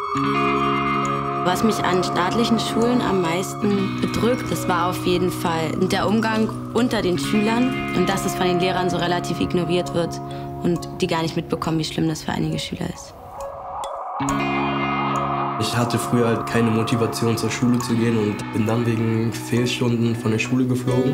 Was mich an staatlichen Schulen am meisten bedrückt, das war auf jeden Fall der Umgang unter den Schülern und dass es von den Lehrern so relativ ignoriert wird und die gar nicht mitbekommen, wie schlimm das für einige Schüler ist. Ich hatte früher halt keine Motivation, zur Schule zu gehen und bin dann wegen Fehlstunden von der Schule geflogen.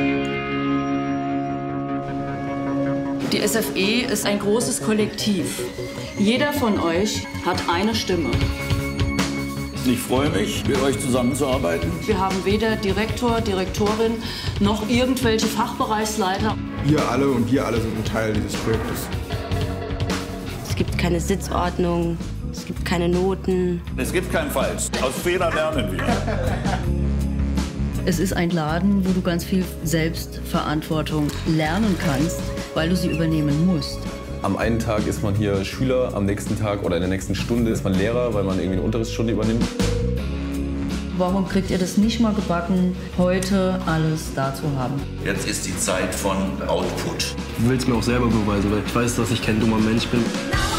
Die SFE ist ein großes Kollektiv. Jeder von euch hat eine Stimme. Ich freue mich, mit euch zusammenzuarbeiten. Wir haben weder Direktor, Direktorin noch irgendwelche Fachbereichsleiter. Ihr alle und wir alle sind ein Teil dieses Projektes. Es gibt keine Sitzordnung, es gibt keine Noten. Es gibt kein Falsch. Aus Fehlern lernen wir. Es ist ein Laden, wo du ganz viel Selbstverantwortung lernen kannst, weil du sie übernehmen musst. Am einen Tag ist man hier Schüler, am nächsten Tag oder in der nächsten Stunde ist man Lehrer, weil man irgendwie eine Unterrichtsstunde übernimmt. Warum kriegt ihr das nicht mal gebacken, heute alles da zu haben? Jetzt ist die Zeit von Output. Ich will es mir auch selber beweisen, weil ich weiß, dass ich kein dummer Mensch bin.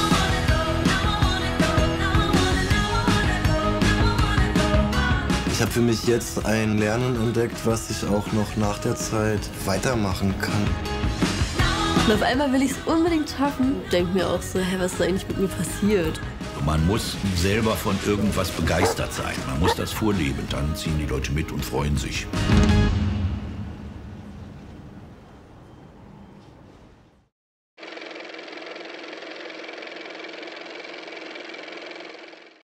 Ich habe für mich jetzt ein Lernen entdeckt, was ich auch noch nach der Zeit weitermachen kann. Und auf einmal will ich es unbedingt schaffen. Ich denke mir auch so, hey, was ist eigentlich mit mir passiert? Man muss selber von irgendwas begeistert sein. Man muss das vorleben. Dann ziehen die Leute mit und freuen sich.